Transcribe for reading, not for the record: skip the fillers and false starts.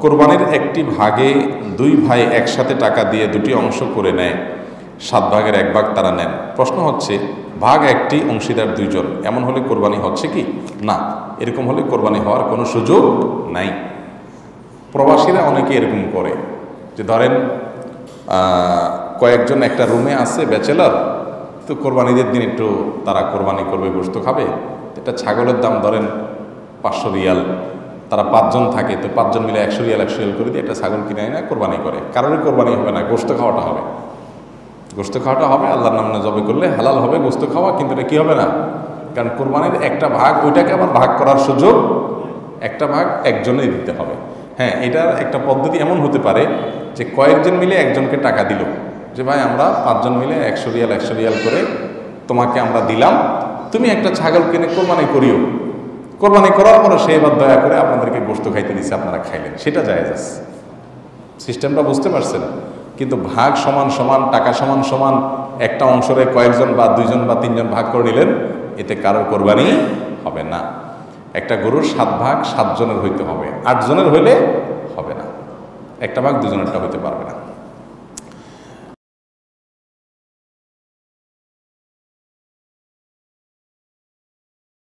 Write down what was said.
কোরবানির একটি ভাগে দুই ভাই একসাথে টাকা দিয়ে দুটি অংশ করে নেয়, 7 ভাগের 1 ভাগ তারা নেন। প্রশ্ন হচ্ছে, ভাগ একটি, অংশীদার দুইজন, এমন হলে কোরবানি হচ্ছে কি? না, এরকম হলে কোরবানি হওয়ার কোনো সুযোগ নাই। প্রবাসীরা অনেকে এরকম করে যে ধরেন কয়েকজন একটা রুমে আছে ব্যাচেলার, তো কোরবানিদের দিন একটু তারা কোরবানি করবে, গোশত খাবে। একটা ছাগলের দাম ধরেন 500 রিয়াল, তারা 5 জন থাকে, তো 5 জন মিলে 100 রিয়াল 100 রিয়াল করে দিয়ে একটা ছাগল কিনে না কোরবানি করে। কারোরই কোরবানি হবে না, গোশত খাওয়াটা হবে। গোশত খাওয়াটা হবে, আল্লাহর নামে জবে করলে হালাল হবে গোশত খাওয়া, কিন্তু এটা কী হবে না, কারণ কোরবানির একটা ভাগ ওইটাকে আবার ভাগ করার সুযোগ, একটা ভাগ একজনেই দিতে হবে। হ্যাঁ, এটার একটা পদ্ধতি এমন হতে পারে যে কয়েকজন মিলে একজনকে টাকা দিল, যে ভাই আমরা 5 জন মিলে 100 রিয়াল 100 রিয়াল করে তোমাকে আমরা দিলাম, তুমি একটা ছাগল কিনে কোরবানি করিও। কোরবানি করার পরে সে এবার দয়া করে আপনাদেরকে গোশত খাইতে দিচ্ছে, আপনারা খাইলেন, সেটা জায়েজ আছে। সিস্টেমটা বুঝতে পারছেন? কিন্তু ভাগ সমান সমান, টাকা সমান সমান, একটা অংশরে কয়েকজন বা 2 জন বা 3 জন ভাগ করে নিলেন, এতে কারোর কোরবানি হবে না। একটা গরুর 7 ভাগ 7 জনের হইতে হবে, 8 জনের হইলে হবে না, একটা ভাগ 2 জনেরটা হইতে পারবে না।